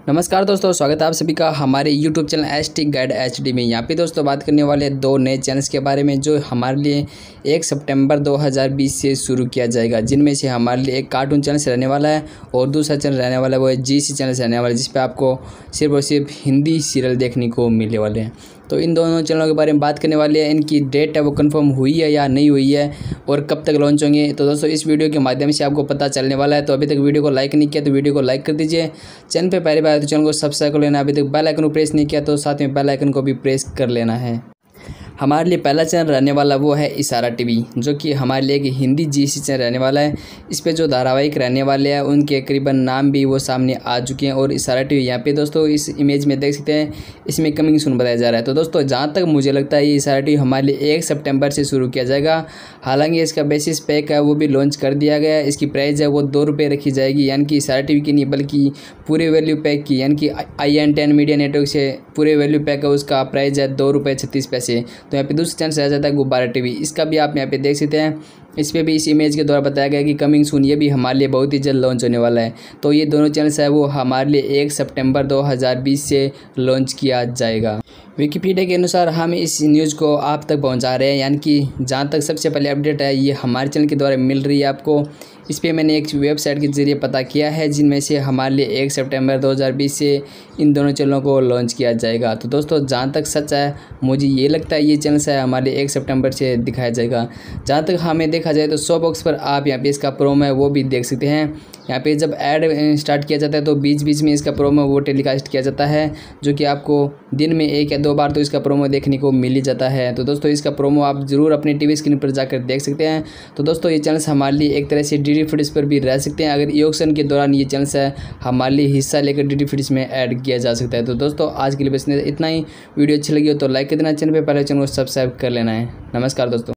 नमस्कार दोस्तों, स्वागत है आप सभी का हमारे YouTube channel ST guide HD में। यहाँ पे दोस्तों बात करने वाले दो नए चैनल्स के बारे में जो हमारे लिए 1 सितंबर 2020 से शुरू किया जाएगा, जिनमें से हमारे लिए एक कार्टून चैनल से रहने वाला है और दूसरा चैनल रहने वाला है वो है जीसी चैनल से रहने वाला है, जिस पर आपको सिर्फ और सिर्फ हिंदी सीरियल देखने को मिलने वाले हैं। तो इन दोनों चैनलों के बारे में बात करने वाले हैं। इनकी डेट है वो कंफर्म हुई है या नहीं हुई है और कब तक लॉन्च होंगे, तो दोस्तों इस वीडियो के माध्यम से आपको पता चलने वाला है। तो अभी तक वीडियो को लाइक नहीं किया तो वीडियो को लाइक कर दीजिए। चैनल पे पहली बार तो चैनल को सब्सक्राइब कर लेना। अभी तक बेल आइकन को प्रेस नहीं किया तो साथ में बेल आइकन को भी प्रेस कर लेना है। हमारे लिए पहला चैनल रहने वाला वो है इशारा टीवी, जो कि हमारे लिए एक हिंदी जीसी चैनल रहने वाला है। इस पे जो धारावाहिक रहने वाले हैं उनके करीबन नाम भी वो सामने आ चुके हैं। और इशारा टीवी यहाँ पे दोस्तों इस इमेज में देख सकते हैं, इसमें कमिंग सून बताया जा रहा है। तो दोस्तों जहाँ तक मुझे लगता है ये इशारा टीवी हमारे लिए 1 सितंबर से शुरू किया जाएगा। हालांकि इसका बेसिस पैक है वो भी लॉन्च कर दिया गया है। इसकी प्राइस है वो 2 रुपये रखी जाएगी, यानी कि इशारा टीवी की नहीं बल्कि पूरे वैल्यू पैक की, यानी कि IN10 मीडिया नेटवर्क से पूरे वैल्यू पैक है उसका प्राइस है 2 रुपये 36 पैसे। तो यहाँ पे दूसरे चैनल से आ जाता है गुब्बारा टीवी, इसका भी आप यहाँ पे देख सकते हैं। इस पे भी इस इमेज के द्वारा बताया गया कि कमिंग सून ये भी हमारे लिए बहुत ही जल्द लॉन्च होने वाला है। तो ये दोनों चैनल्स है वो हमारे लिए 1 सितंबर 2020 से लॉन्च किया जाएगा। विकिपीडिया के अनुसार हम इस न्यूज़ को आप तक पहुंचा रहे हैं, यानी कि जहां तक सबसे पहले अपडेट है ये हमारे चैनल के द्वारा मिल रही है आपको। इस पे मैंने एक वेबसाइट के ज़रिए पता किया है, जिनमें से हमारे लिए 1 सितंबर 2020 से इन दोनों चैनलों को लॉन्च किया जाएगा। तो दोस्तों जहाँ तक सच है मुझे ये लगता है ये चैनल है हमारे 1 सितंबर से दिखाया जाएगा। जहाँ तक हमें देखा जाए तो शो बॉक्स पर आप यहाँ पे इसका प्रोमो है वो भी देख सकते हैं। यहाँ पे जब ऐड स्टार्ट किया जाता है तो बीच बीच में इसका प्रोमो वो टेलीकास्ट किया जाता है, जो कि आपको दिन में 1 या 2 बार तो इसका प्रोमो देखने को मिल ही जाता है। तो दोस्तों इसका प्रोमो आप ज़रूर अपनी टीवी स्क्रीन पर जाकर देख सकते हैं। तो दोस्तों ये चैनल्स हमारे लिए एक तरह से डीडी फ्रीज पर भी रह सकते हैं। अगर ई ऑक्शन के दौरान ये चैनल्स है हमारे लिए हिस्सा लेकर डीडी फ्रीज में ऐड किया जा सकता है। तो दोस्तों आज के लिए बस इतना ही। वीडियो अच्छी लगी हो तो लाइक कर देना, चैनल पर पहले चैनल को सब्सक्राइब कर लेना है। नमस्कार दोस्तों।